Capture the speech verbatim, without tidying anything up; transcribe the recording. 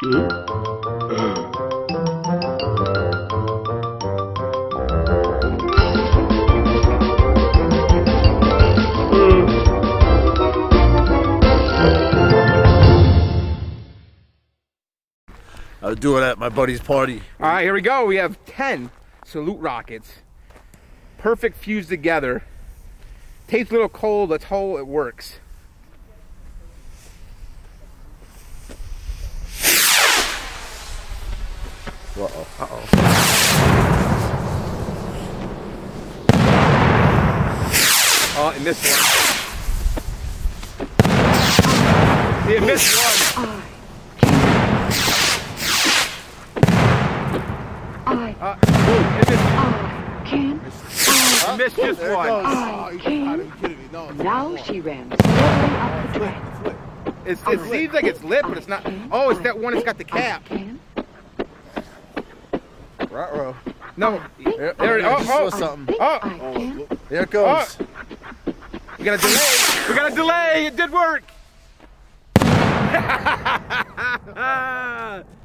I was doing that at my buddy's party. All right, here we go. We have ten salute rockets. Perfect fused together. Tastes a little cold. Let's hope it works. Uh-oh. Uh-oh. Oh, and this one. He missed one. I Uh, ooh, it missed. I can. I missed just There it one. goes. I Oh, can. are you kidding me? No, it's Now not she ran slowly up the track. Flip, flip. It's, it seems like it's lit, but it's not. Oh, it's that one that's got the cap. Can. Ruh-roh. No, There, there it I is. just Oh, saw oh, something. oh, I can. There it goes. we got a delay. We got a delay. It did work.